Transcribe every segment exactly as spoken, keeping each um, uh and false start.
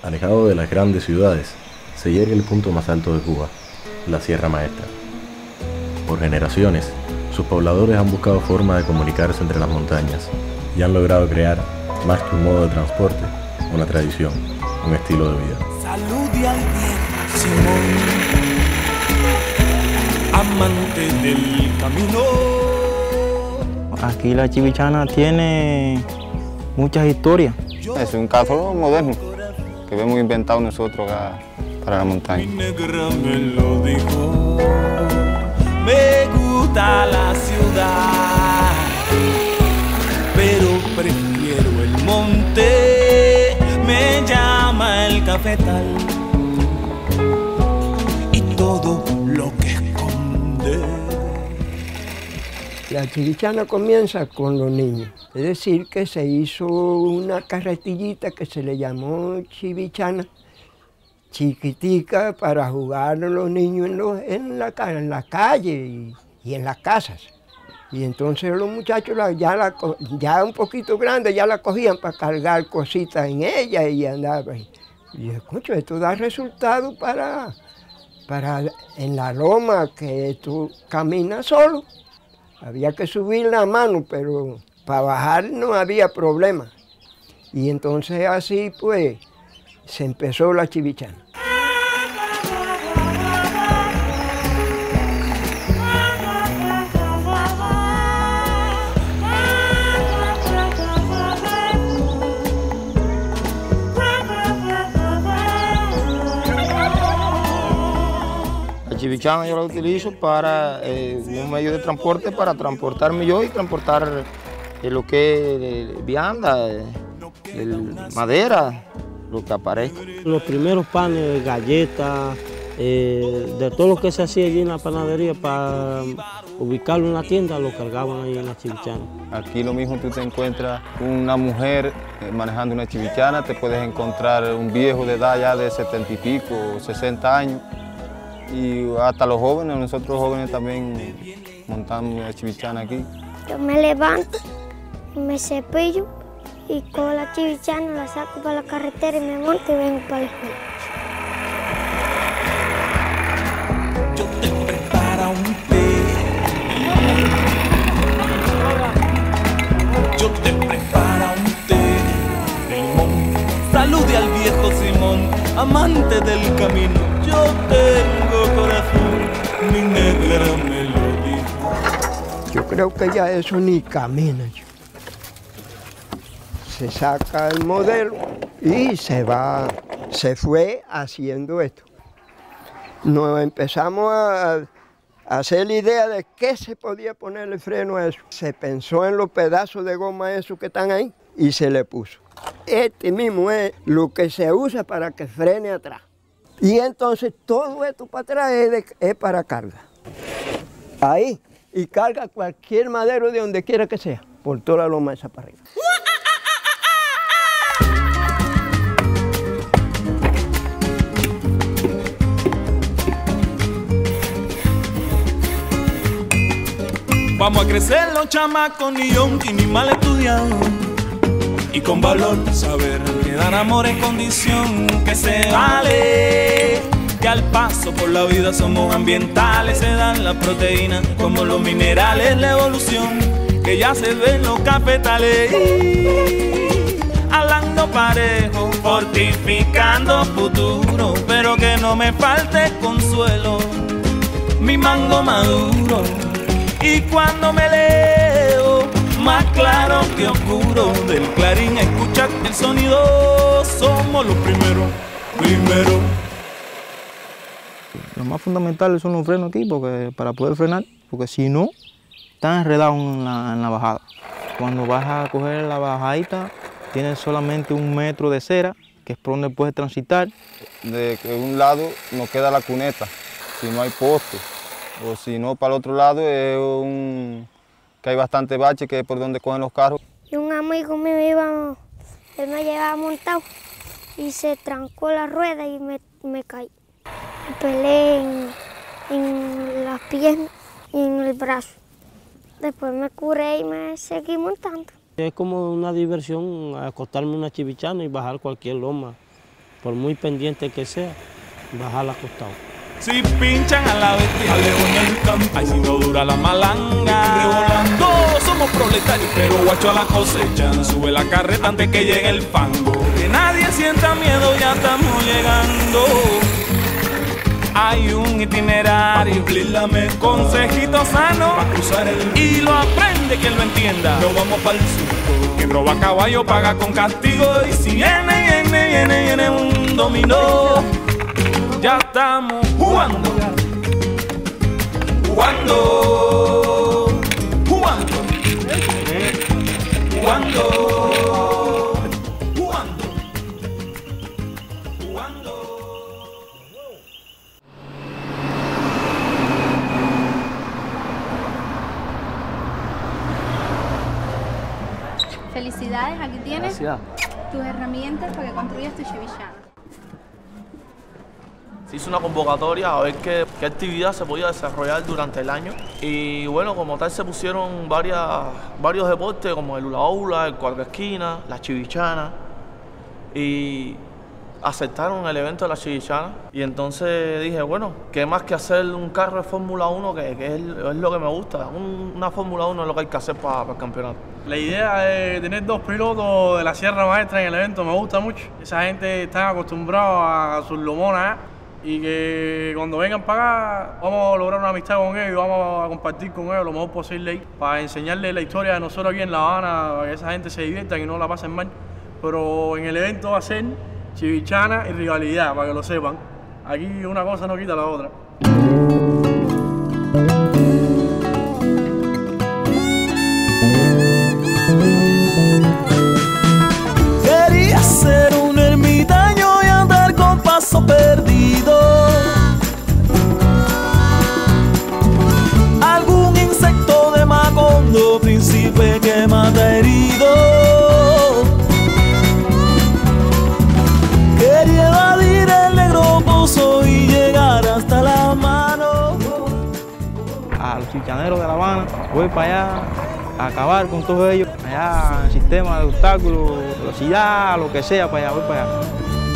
Alejado de las grandes ciudades, se yergue el punto más alto de Cuba, la Sierra Maestra. Por generaciones, sus pobladores han buscado formas de comunicarse entre las montañas y han logrado crear, más que un modo de transporte, una tradición, un estilo de vida. Salude al viejo Simón, amante del camino. Aquí la Chivichana tiene muchas historias. Es un caso moderno que hemos inventado nosotros acá para la montaña. Mi negra me lo dijo, me gusta la ciudad, pero prefiero el monte, me llama el cafetal y todo lo que esconde. La Chivichana comienza con los niños, es decir, que se hizo una carretillita que se le llamó Chivichana, chiquitica, para jugar los niños en, los, en, la, en la calle y, y en las casas. Y entonces los muchachos la, ya, la, ya un poquito grandes ya la cogían para cargar cositas en ella y andaba. Y dije, escucho, esto da resultado para, para en la loma que tú caminas solo. Había que subir la mano, pero para bajar no había problema. Y entonces así pues se empezó la Chivichana. La Chivichana yo la utilizo para eh, un medio de transporte, para transportarme yo y transportar eh, lo que es vianda, eh, el, madera, lo que aparezca. Los primeros panes, galletas, eh, de todo lo que se hacía allí en la panadería para ubicarlo en la tienda, lo cargaban ahí en la Chivichana. Aquí lo mismo tú te encuentras una mujer eh, manejando una Chivichana, te puedes encontrar un viejo de edad ya de setenta y pico, sesenta años. Y hasta los jóvenes, nosotros los jóvenes también montamos la Chivichana aquí. Yo me levanto, me cepillo y con la Chivichana la saco para la carretera y me monto y vengo para la escuela. Yo te preparo un té, yo te preparo un té, limón. Salude al viejo Simón, amante del camino. Yo tengo corazón, mi negra me lo dijo. Yo creo que ya eso ni camina. Se saca el modelo y se va, se fue haciendo esto. Nos empezamos a, a hacer la idea de qué se podía ponerle freno a eso. Se pensó en los pedazos de goma esos que están ahí y se le puso. Este mismo es lo que se usa para que frene atrás. Y entonces todo esto para atrás es, de, es para carga. Ahí. Y carga cualquier madero de donde quiera que sea, por toda la loma esa para arriba. Vamos a crecer los chamacos ni yonki ni mal estudiados, y con valor saber que dar amor es condición, que se vale, que al paso por la vida somos ambientales, se dan las proteínas como los minerales, la evolución que ya se ve en los cafetales, hablando parejo, fortificando futuro, pero que no me falte consuelo, mi mango maduro, y cuando me leo más claro que oscuro, del clarín escuchar el sonido, somos los primeros, primeros. Lo más fundamental son los frenos aquí, porque para poder frenar, porque si no, están enredados en la, en la bajada. Cuando vas a coger la bajadita, tienes solamente un metro de cera, que es por donde puedes transitar. De un lado nos queda la cuneta, si no hay poste, o si no, para el otro lado es un... que hay bastante bache, que es por donde cogen los carros. Y un amigo mío iba, él me llevaba montado y se trancó la rueda y me, me caí. Me peleé en, en las piernas y en el brazo. Después me curé y me seguí montando. Es como una diversión acostarme en una Chivichana y bajar cualquier loma por muy pendiente que sea, bajarla acostado. Si pinchan a la bestia, Alejo en el campo, ay si no dura la malanga. Revolando, somos proletarios, pero guacho a la cosecha. Sube la carreta antes que llegue el fango. Que nadie sienta miedo, ya estamos llegando. Hay un itinerario, cumplir la meta, consejito sano, para cruzar el y lo aprende quien lo entienda. Nos vamos para el sur, que roba caballo paga con castigo. Y si viene, viene, viene, viene un dominó, ya estamos jugando, jugando, jugando, jugando. Felicidades, aquí tienes Gracias. tus herramientas para que construyas tu chivillana. Se hizo una convocatoria a ver qué, qué actividad se podía desarrollar durante el año y bueno, como tal se pusieron varias, varios deportes como el hula hula, el cuatro esquinas, la chivichana y aceptaron el evento de la chivichana y entonces dije, bueno, qué más que hacer un carro de Fórmula uno que, que es, es lo que me gusta, un, una Fórmula uno es lo que hay que hacer para, para el campeonato. La idea de tener dos pilotos de la Sierra Maestra en el evento me gusta mucho. Esa gente está acostumbrada a sus lomonas y que cuando vengan para acá vamos a lograr una amistad con ellos y vamos a compartir con ellos lo mejor posible ahí para enseñarles la historia de nosotros aquí en La Habana, para que esa gente se divierta y no la pasen mal. Pero en el evento va a ser chivichana y rivalidad, para que lo sepan. Aquí una cosa no quita la otra. Quería ser un ermitaño y andar con paso perdido. Algún insecto de Macondo, príncipe que mata herido. Quería evadir el negro pozo y llegar hasta la mano. A los chivichaneros de La Habana, voy para allá a acabar con todos ellos, allá en el sistema de obstáculos, velocidad, lo que sea, para allá, voy para allá.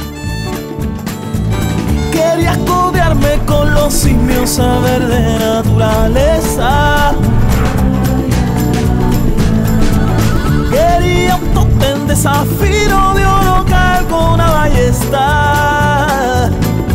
Quería codearme con los simios, saber de naturaleza. Quería un tótem de zafiro de oro con una ballesta.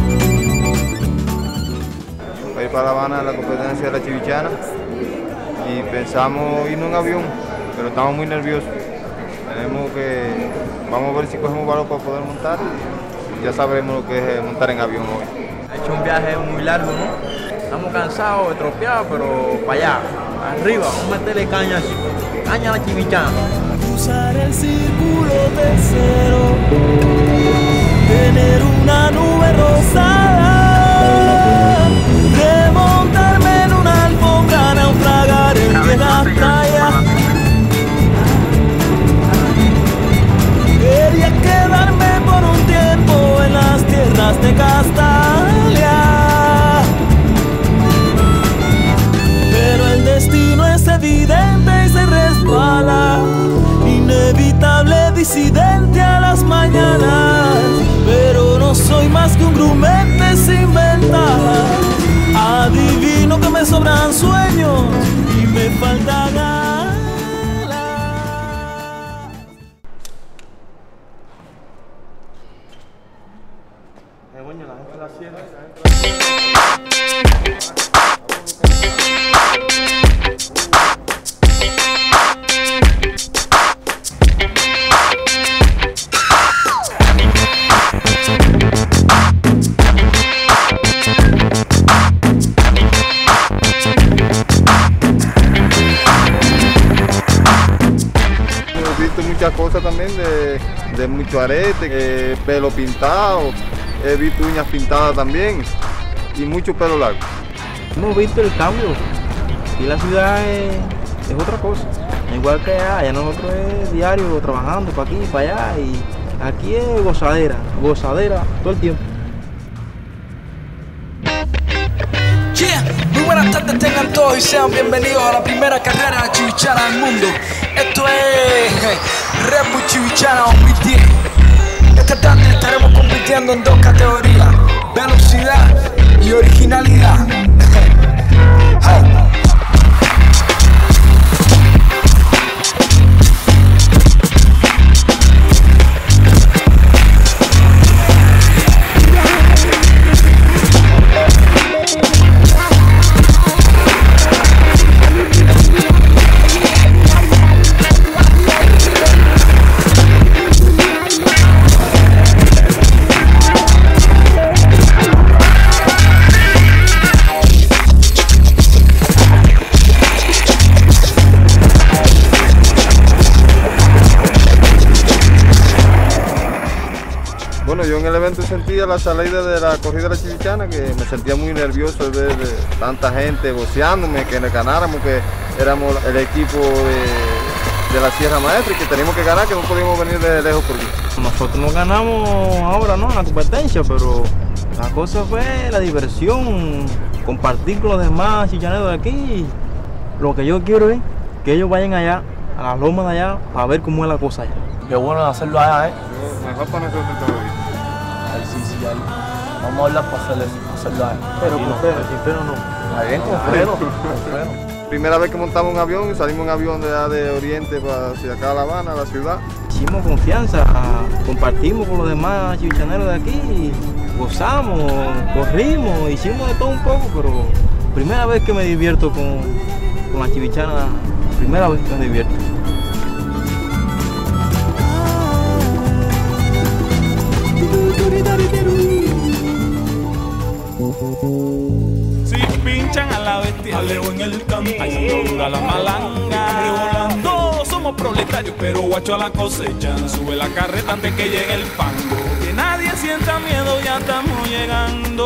Voy para La Habana a la competencia de la chivichana y pensamos irnos en avión, pero estamos muy nerviosos. Tenemos que, vamos a ver si cogemos valor para poder montar y ya sabremos lo que es montar en avión hoy. Ha hecho un viaje muy largo, ¿no? Estamos cansados, estropeados, pero para allá, arriba, vamos a meterle caña, caña a la chivichana. Cruzar el círculo tercero, tener una nube rosada, remontarme en una alfombra, naufragar en viejas playas. Quería quedarme por un tiempo en las tierras de Castalia, pero el destino es evidente y se resbala. Inevitable disidente a las mañanas, pero no soy más que un grumete sin ventaja. Adivino que me sobran sueños y me faltan alas. Muchas cosas también de, de mucho arete, eh, pelo pintado, he visto uñas pintadas también y mucho pelo largo. Hemos visto el cambio y la ciudad es, es otra cosa, igual que allá, allá nosotros es diario trabajando para aquí, para allá y aquí es gozadera, gozadera todo el tiempo. Yeah. Muy buenas tardes tengan todos y sean bienvenidos a la primera carrera de chivichana del mundo. Esto es Red Bull Chivichana dos mil diez. Esta tarde estaremos compitiendo en dos categorías: velocidad y originalidad. Hey. Bueno, yo en el evento sentía la salida de la corrida de la Chivichana, que me sentía muy nervioso de ver de tanta gente voceándome, que le ganáramos, que éramos el equipo de, de la Sierra Maestra y que teníamos que ganar, que no podíamos venir de lejos por aquí. Nosotros no ganamos ahora, ¿no?, en la competencia, pero la cosa fue la diversión, compartir con los demás chichaneros de aquí. Lo que yo quiero es que ellos vayan allá, a las lomas de allá, para ver cómo es la cosa allá. Qué bueno hacerlo allá, ¿eh? Mejor para nosotros todavía. Ay, sí, sí, ya. Vamos a hablar para hacerlo, hacerlo allá. Pero con freno, sin freno no. Está bien, con freno, con freno. Primera vez que montamos un avión y salimos en avión de, de Oriente para hacia acá a La Habana, la ciudad. Hicimos confianza, compartimos con los demás chivichaneros de aquí, gozamos, corrimos, hicimos de todo un poco, pero primera vez que me divierto con, con la chivichana, primera vez que me divierto. Si pinchan a la bestia, Alejo en el campo, ahí dura la malanga, revolando. Somos proletarios, pero guacho a la cosecha. Sube la carreta antes que llegue el fango. Que nadie sienta miedo, ya estamos llegando.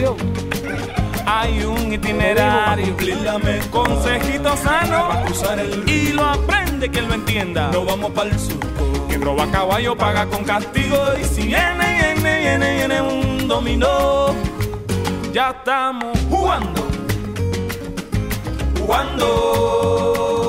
Hay un itinerario, consejito sano, y lo aprende que él lo entienda. No vamos para el sur, que roba caballo paga con castigo. Y si viene, viene, viene, viene un dominó, ya estamos jugando, jugando.